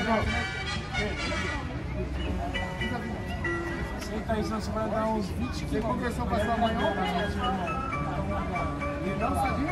Senta aí, senão você vai dar uns 20 Você quilos. conversou com a sua mãe ontem? Não sabia?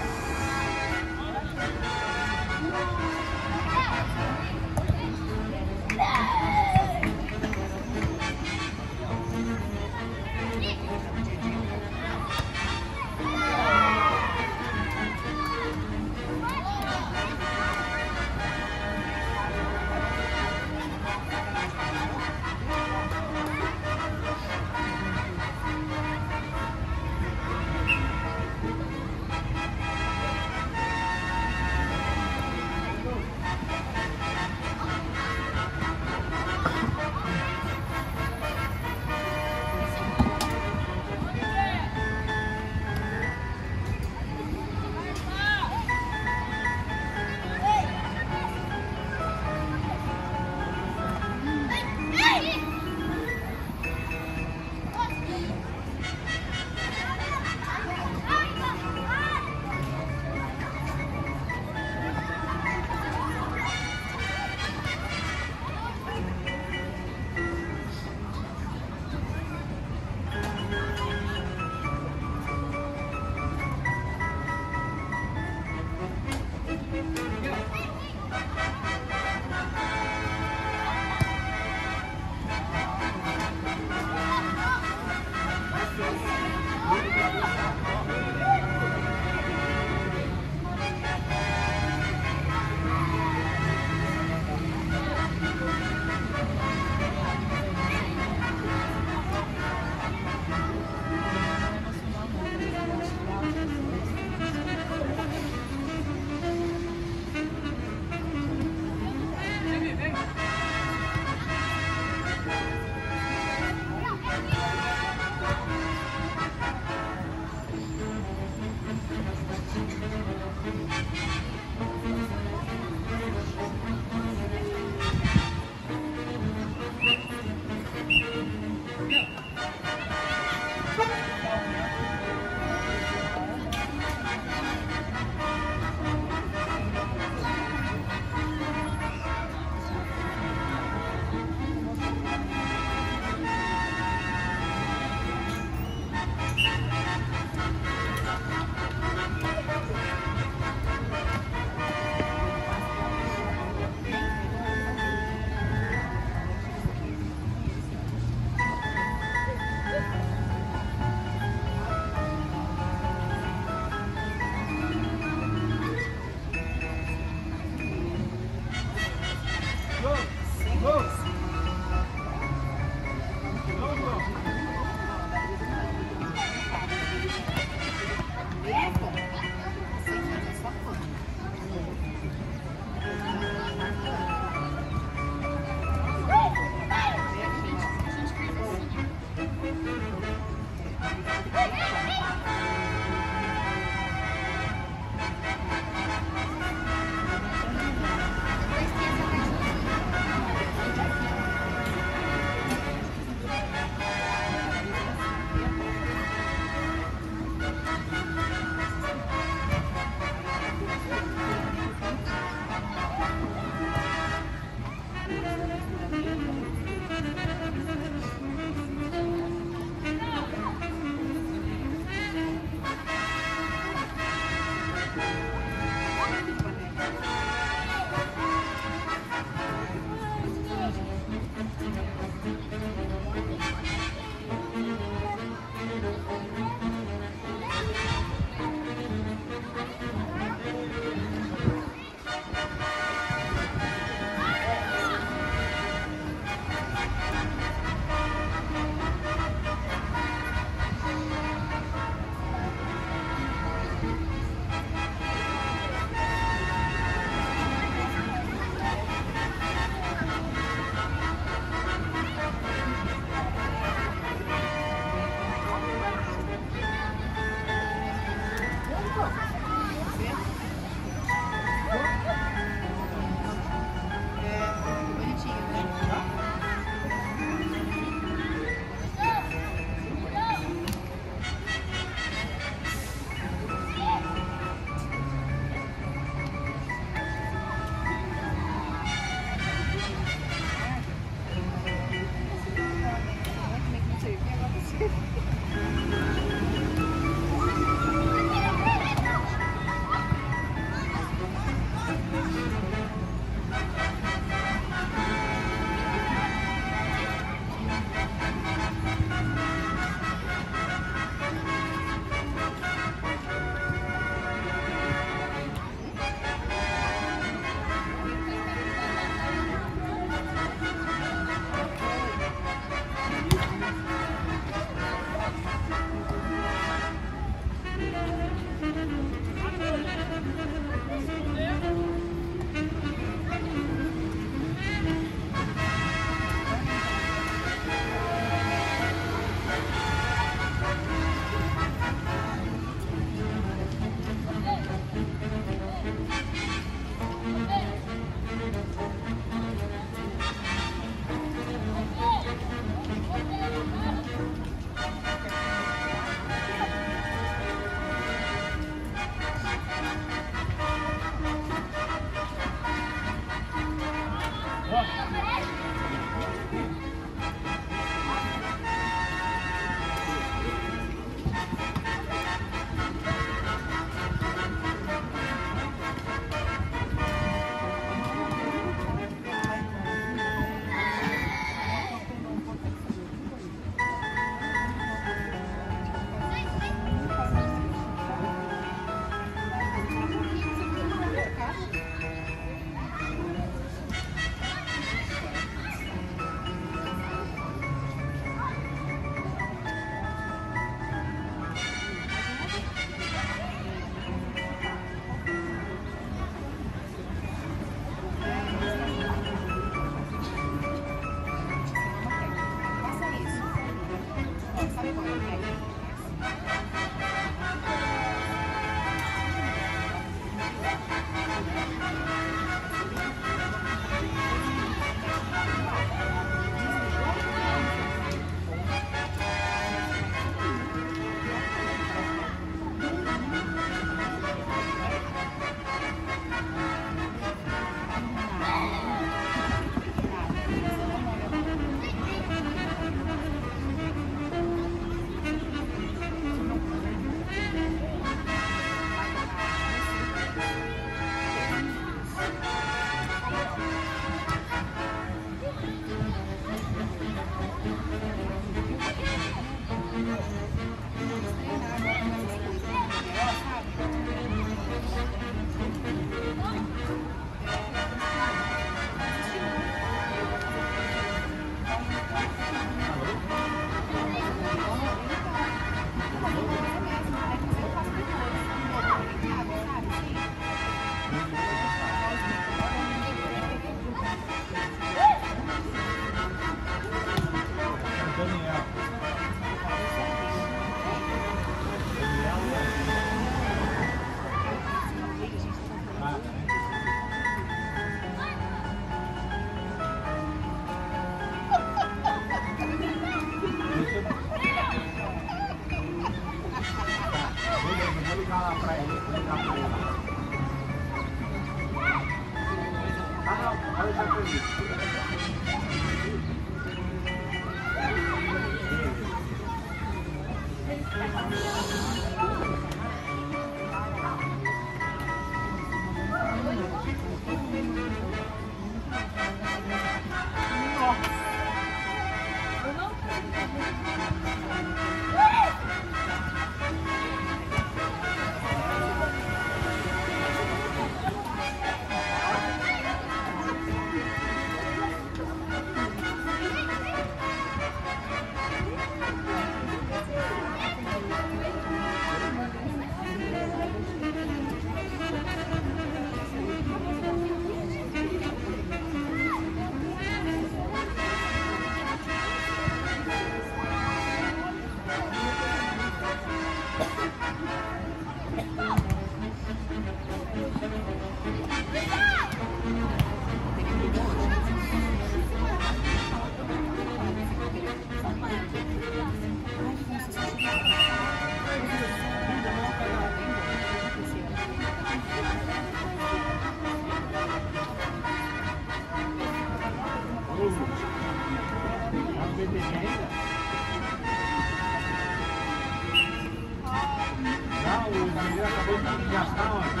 Já está onde?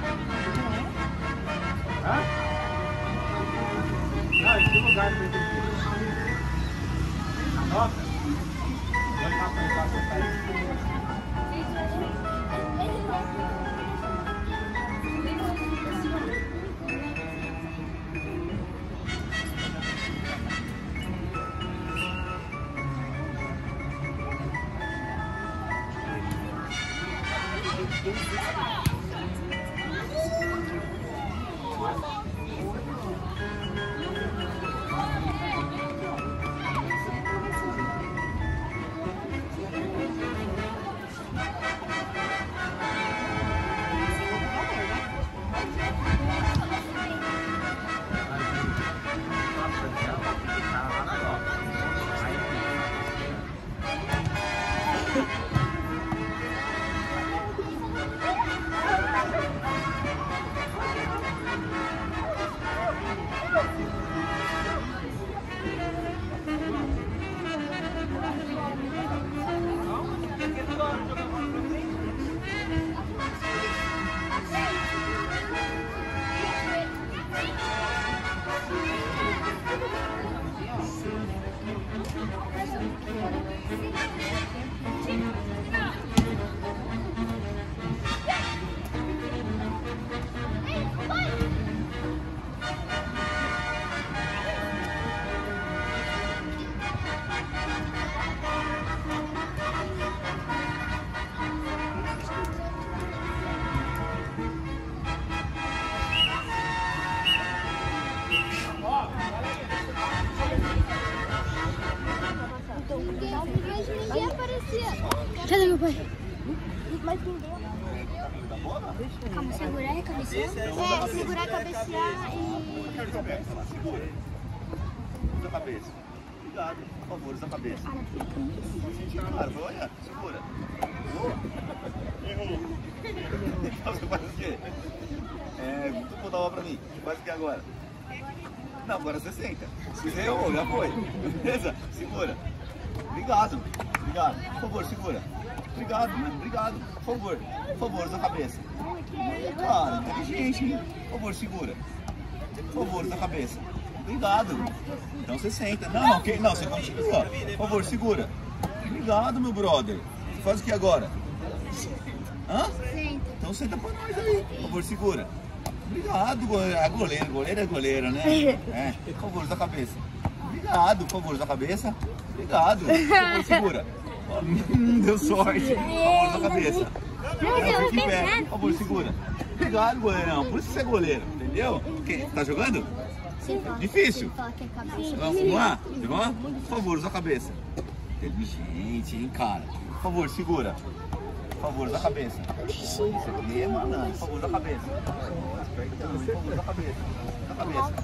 Hã? Não, esse lugar que tem que ir. Anota. Vai lá pra cá, você tá aí. Ninguém aparecia. Cadê meu pai? Mas calma, segurar e cabecear? É, segurar, cabecear e... Usa a cabeça. Cuidado, por favor, usa a cabeça. Claro, olha, segura. Errou. Então você faz o quê? Tu contava pra mim. Faz o que agora? Não, agora você senta. Se você errou, já foi. Beleza? Segura. Obrigado. Obrigado. Por favor, segura. Obrigado, mano. Obrigado. Por favor, usa a cabeça. Cara, inteligente, hein? Por favor, segura. Por favor, usa a cabeça. Obrigado. Então você senta. Não, ok? Não, você continua. Por favor, segura. Obrigado, meu brother. Você faz o que agora? Hã? Então senta pra nós aí. Por favor, segura. Obrigado, goleiro. Goleiro é goleiro, né? É. Por favor, usa a cabeça. Obrigado, por favor, usa a cabeça. Obrigado. Por favor, segura. Deu sorte. Por favor, usa a cabeça. Não, fica em pé. Por favor, segura. Obrigado, goleirão. Por isso você é goleiro, entendeu? Tá jogando? Difícil? Vamos lá? Vamos? Por favor, usa a cabeça. Inteligente, hein, cara? Por favor, segura. Por favor, usa a cabeça. Isso aqui é malandro. Por favor, usa a cabeça. Por favor, usa a cabeça. Usa a cabeça.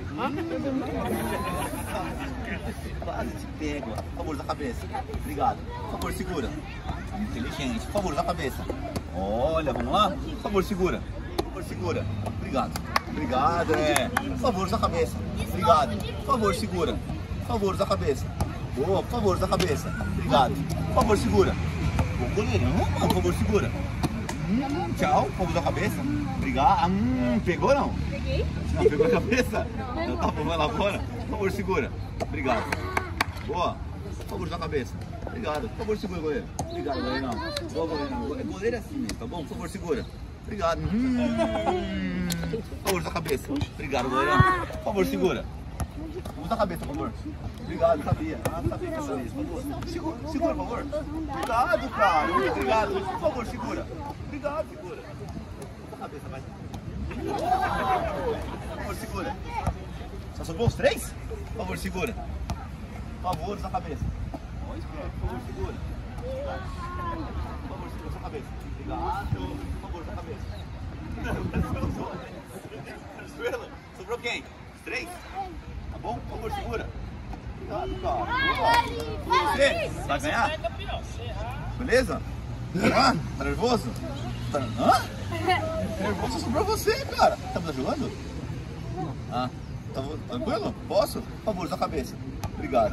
Quase te pego. Por favor, usa a cabeça. Obrigado. Por favor, segura. Inteligente. Por favor, usa a cabeça. Olha, vamos lá? Por favor, segura. Por favor, segura. Obrigado. Obrigado, Por favor, usa a cabeça. Obrigado. Por favor, segura. Por favor, usa a cabeça. Boa, por favor, usa a cabeça. Obrigado. Por favor, segura. Bom goleirão, por favor, segura. Tchau, por favor, usa a cabeça. Obrigado. Pegou não? Peguei. Não, pegou a cabeça? Então tá bom, vai lá fora. Por favor, segura. Obrigado. Boa. Por favor, usa a cabeça. Obrigado. Por favor, segura, goleiro. Obrigado, goleirão. Boa, goleirão. Goleiro é assim mesmo, tá bom? Por favor, segura. Obrigado. Por favor, usa a cabeça. Obrigado, goleirão. Por favor, segura. Usa a cabeça, por favor. Obrigado, sabia. Sabia que essa vez, por favor. Segura, por favor. Obrigado, cara. Muito obrigado. Por favor, segura. Obrigado, segura. Usa a cabeça, vai. Por favor, segura. Só sobrou os 3? Por favor, segura. Por favor, usa a cabeça. Por favor, segura. Por favor, segura sua cabeça. Obrigado. Por favor, sua cabeça. Sobrou quem? Os 3? Tá bom? Por favor, segura. Obrigado, cara. Você vai ganhar? Beleza? Tá nervoso? Hã? Nervoso sobrou você, cara. Tá jogando? Tá tranquilo? Posso? Por favor, usa a cabeça. Obrigado.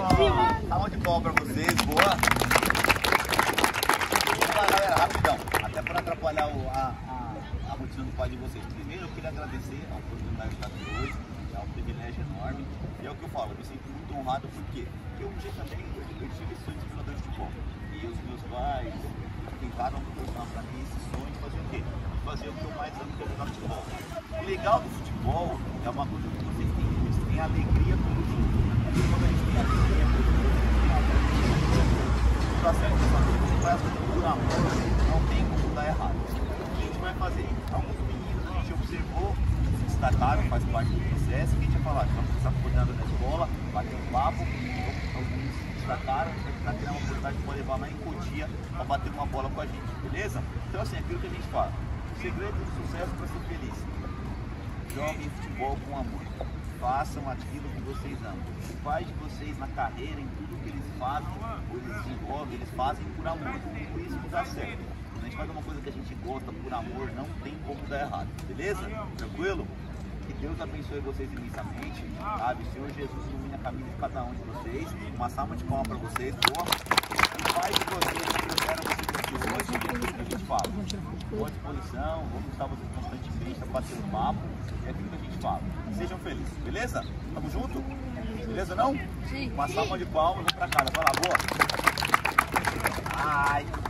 Salva de palmas pra vocês. Boa. Vamos lá, galera. Rapidão. até para atrapalhar a rotina do pai de vocês. Primeiro, eu queria agradecer a oportunidade de estar aqui hoje, é um privilégio enorme. E é o que eu falo, eu me sinto muito honrado, porque eu um dia também eu tive esse sonho de jogador de futebol. E os meus pais tentaram proporcionar para mim esse sonho de fazer o quê? Fazer o que eu mais amo, que é jogar futebol. O legal do futebol é uma coisa que vocês têm alegria pelo jogo. E quando a gente tem alegria pelo jogo, a gente tem alegria. O processo de fazer, você faz por amor, não tem como dar errado. O que a gente vai fazer? Alguns meninos a gente observou, se destacaram, faz parte do processo, que a gente ia falar, vamos começar coordenando na escola, bater um papo, alguns meninos se destacaram, para criar uma oportunidade de levar lá em Cotia para bater uma bola com a gente, beleza? Então assim, aquilo que a gente fala, o segredo do sucesso para ser feliz, joguem futebol com amor, façam aquilo que vocês amam, os pais de vocês na carreira, em tudo que eles fazem, eles desenvolvem, eles fazem por amor, por isso que dá certo. Quando a gente faz uma coisa que a gente gosta por amor, não tem como dar errado, beleza? Tranquilo? Que Deus abençoe vocês imensamente, sabe? O Senhor Jesus ilumine a caminho de cada um de vocês. Uma salva de palmas para vocês, boa. E Pai de vocês, que trouxeram vocês aqui hoje, e aquilo que a gente fala. Boa disposição, vamos estar vocês constantemente, para bater um papo, é aquilo que a gente fala. Sejam felizes, beleza? Tamo junto? Beleza não? Sim. Uma salva de palmas, vamos pra casa, vai lá, boa. Ai.